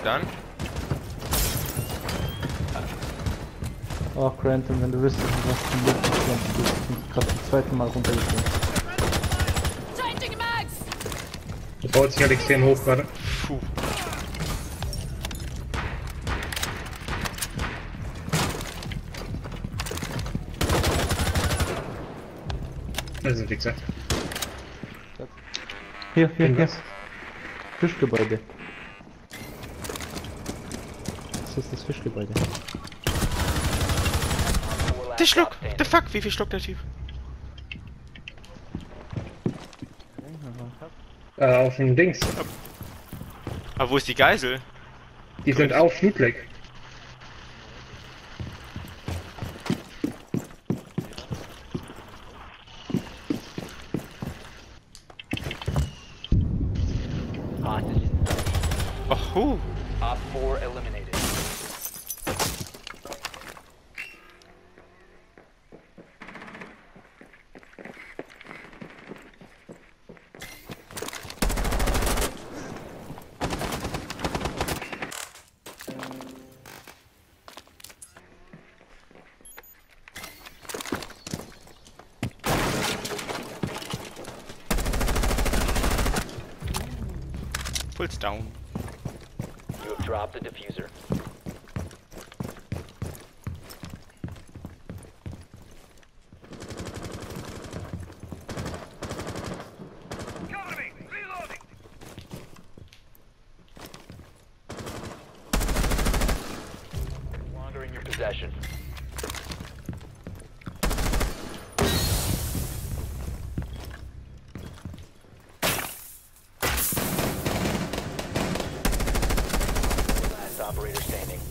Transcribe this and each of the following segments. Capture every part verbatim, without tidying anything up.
dann. Ach, Granton, wenn du wüsstest, was du wirklich bist. Du bist gerade zum zweiten Mal runtergekommen. Der baut sich halt extrem hoch gerade. Puh. Das ist ein Wichser. Hier, hier, hier. Was? Fischgebäude. Das ist das Fischgebäude. Der Schluck! The fuck? Wie viel schluckt der Typ? Äh, auf dem Dings. Aber wo ist die Geisel? Die sind auf Flutleck. Oh, huh. Op four eliminated. Pulse down. You have dropped the diffuser. No longer in your possession. Operator standing.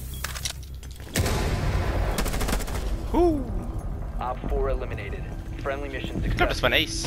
Huh. Op four eliminated. Friendly mission Ich glaube, das success. war ein Ace.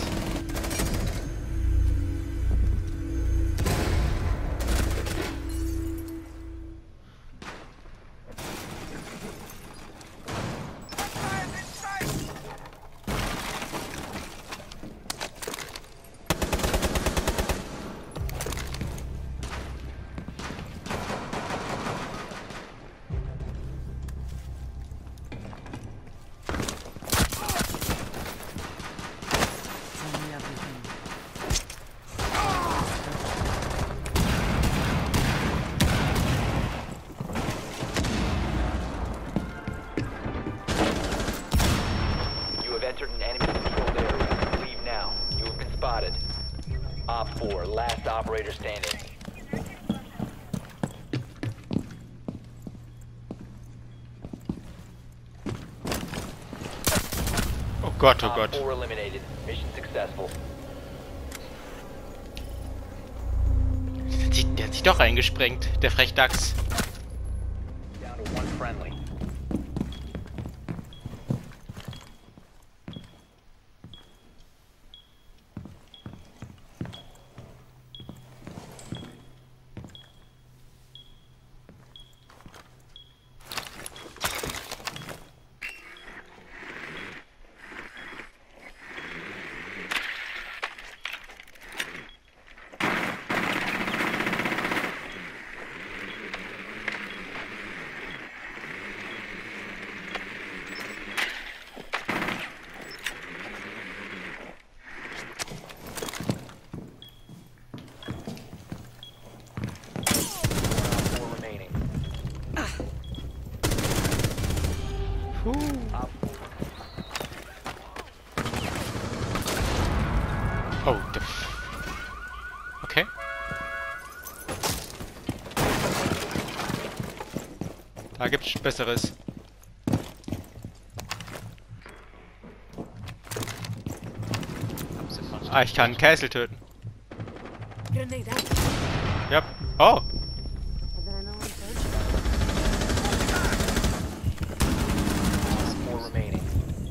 You have entered an enemy controlled area. Leave now. You have been spotted. Op four, last operator standing. Oh Gott, oh Op Gott. four eliminated. Mission successful. Der hat sich, der hat sich doch eingesprengt, der Frechdachs. Down to one friendly. Four remaining. Puh. Op Oh, der F okay. Da gibt's Besseres. Ah, ich kann Castle töten. Grenade out. Ja. Oh. four remaining.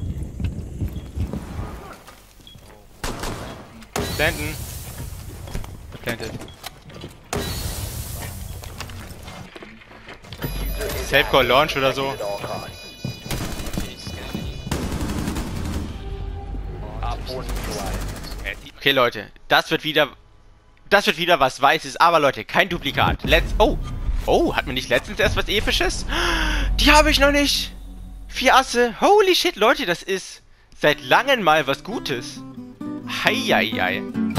Planten. Planted. Diffuser is Safe Call active. Launch oder so. At all costs. Op four neutralized. Okay, Leute, das wird wieder, das wird wieder was Weißes, aber Leute, kein Duplikat. Let's, oh, Oh, hat mir nicht letztens erst was Episches? Die habe ich noch nicht. Vier Asse. Holy shit, Leute, das ist seit langem mal was Gutes. Heieiei.